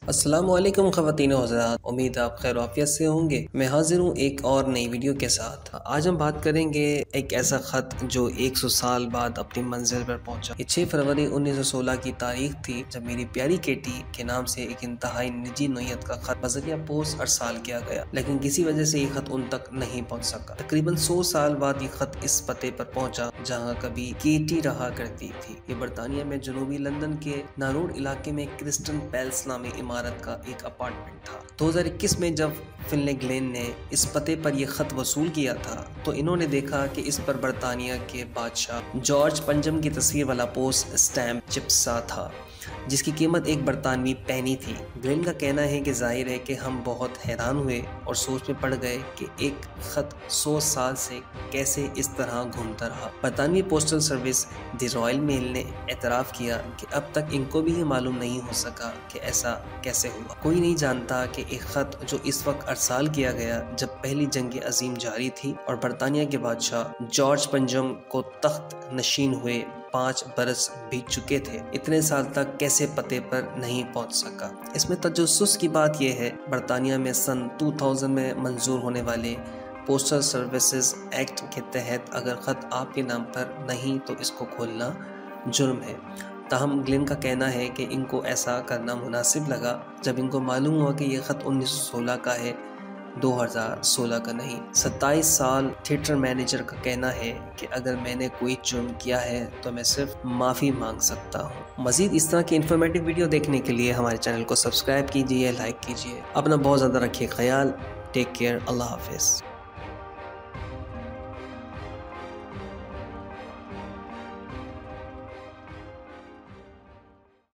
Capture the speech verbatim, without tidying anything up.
अस्सलाम वालेकुम ख़वातीन व हज़रात, उम्मीद आप खैर आफियत से होंगे। मैं हाजिर हूँ एक और नई वीडियो के साथ। आज हम बात करेंगे एक ऐसा ख़त जो सौ साल बाद अपनी मंजिल पर पहुँचा। ये छह फरवरी उन्नीस सौ सोलह की तारीख थी जब मेरी प्यारी केटी के नाम से एक इंतहाई निजी नोयत का ख़त बज़रिया पोस्ट अरसाल किया गया, लेकिन किसी वजह से ये ख़त उन तक नहीं पहुँच सका। तकरीबन सौ साल बाद ये ख़त इस पते पर पहुँचा जहाँ कभी केटी रहा करती थी। ये बरतानिया में जनूबी लंदन के नारोड इलाके में क्रिस्टन पैलेस नामी इमारत का एक अपार्टमेंट था। दो हज़ार इक्कीस में जब फिनले ग्लेन ने इस पते पर यह खत वसूल किया था तो इन्होंने देखा कि इस पर बरतानिया के बादशाह जॉर्ज पंजम की तस्वीर वाला पोस्ट स्टैम्प चिपसा था, जिसकी कीमत एक बरतानवी पैनी थी। ग्लेन का कहना है कि जाहिर है कि हम बहुत हैरान हुए और सोच में पड़ गए कि एक खत सौ साल से कैसे इस तरह घूमता रहा। बरतानवी postal service the royal mail ने एतराफ़ किया कि अब तक इनको भी ये मालूम नहीं हो सका कि ऐसा कैसे हुआ। कोई नहीं जानता कि एक खत जो इस वक्त अरसाल किया गया जब पहली जंग अजीम जारी थी और बरतानिया के बादशाह जॉर्ज पंजम को तख्त नशीन हुए पाँच बरस बीत चुके थे, इतने साल तक कैसे पते पर नहीं पहुंच सका। इसमें तजस्सुस की बात यह है, बरतानिया में सन दो हज़ार में मंजूर होने वाले पोस्टल सर्विसेज एक्ट के तहत अगर ख़त आपके नाम पर नहीं तो इसको खोलना जुर्म है। ताहम ग्लेन का कहना है कि इनको ऐसा करना मुनासिब लगा जब इनको मालूम हुआ कि यह ख़त उन्नीस सौ सोलह का है, दो हज़ार सोलह का नहीं। सत्ताईस साल थिएटर मैनेजर का कहना है कि अगर मैंने कोई जुर्म किया है तो मैं सिर्फ माफ़ी मांग सकता हूँ। मज़ीद इस तरह की इन्फॉर्मेटिव वीडियो देखने के लिए हमारे चैनल को सब्सक्राइब कीजिए, लाइक कीजिए। अपना बहुत ज़्यादा रखिए ख्याल। Take care. अल्लाह हाफिज़।